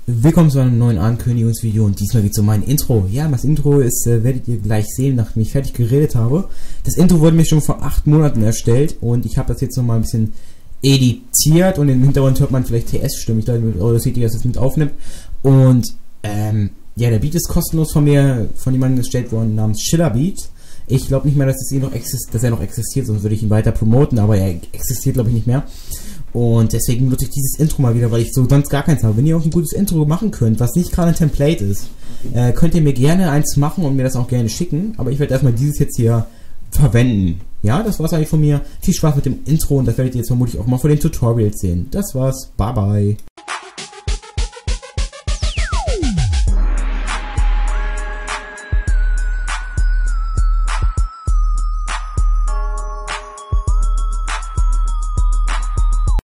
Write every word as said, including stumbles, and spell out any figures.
Willkommen zu einem neuen Ankündigungsvideo und diesmal geht es um mein Intro. Ja, das Intro ist, äh, werdet ihr gleich sehen, nachdem ich fertig geredet habe. Das Intro wurde mir schon vor acht Monaten erstellt und ich habe das jetzt noch mal ein bisschen editiert und im Hintergrund hört man vielleicht T S-Stimmen. Ich glaube, oder seht ihr, dass es mit aufnimmt. Und ähm, ja, der Beat ist kostenlos von mir, von jemandem erstellt worden namens Schiller Beat. Ich glaube nicht mehr, dass, es eh noch exist dass er noch existiert, sonst würde ich ihn weiter promoten, aber er existiert glaube ich nicht mehr. Und deswegen benutze ich dieses Intro mal wieder, weil ich so sonst gar keins habe. Wenn ihr auch ein gutes Intro machen könnt, was nicht gerade ein Template ist, äh, könnt ihr mir gerne eins machen und mir das auch gerne schicken. Aber ich werde erstmal dieses jetzt hier verwenden. Ja, das war's eigentlich von mir. Viel Spaß mit dem Intro und das werdet ihr jetzt vermutlich auch mal vor den Tutorials sehen. Das war's. Bye bye.